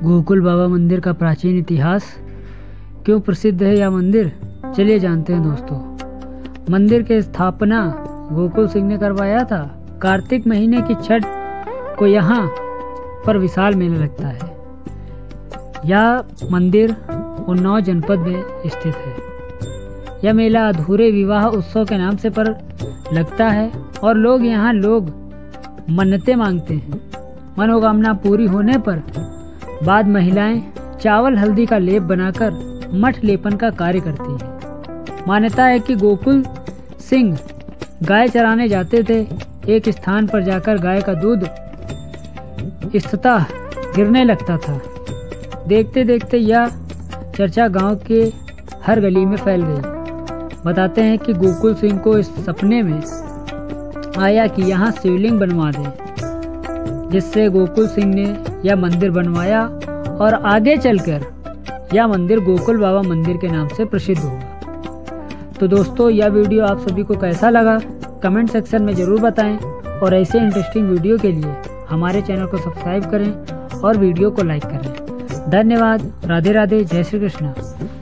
गोकुल बाबा मंदिर का प्राचीन इतिहास। क्यों प्रसिद्ध है यह मंदिर, चलिए जानते हैं दोस्तों। मंदिर की स्थापना गोकुल सिंह ने करवाया था। कार्तिक महीने की छठ को यहाँ पर विशाल मेला लगता है। यह मंदिर उन्नाव जनपद में स्थित है। यह मेला अधूरे विवाह उत्सव के नाम से पर लगता है और यहाँ लोग मन्नतें मांगते हैं। मनोकामना पूरी होने पर बाद महिलाएं चावल हल्दी का लेप बनाकर मठ लेपन का कार्य करती हैं। मान्यता है कि गोकुल सिंह गाय चराने जाते थे। एक स्थान पर जाकर गाय का दूध स्तः गिरने लगता था। देखते देखते यह चर्चा गांव के हर गली में फैल गई। बताते हैं कि गोकुल सिंह को इस सपने में आया कि यहाँ शिवलिंग बनवा दे, जिससे गोकुल सिंह ने यह मंदिर बनवाया और आगे चलकर यह मंदिर गोकुल बाबा मंदिर के नाम से प्रसिद्ध हुआ। तो दोस्तों, यह वीडियो आप सभी को कैसा लगा कमेंट सेक्शन में ज़रूर बताएं और ऐसे इंटरेस्टिंग वीडियो के लिए हमारे चैनल को सब्सक्राइब करें और वीडियो को लाइक करें। धन्यवाद। राधे राधे। जय श्री कृष्ण।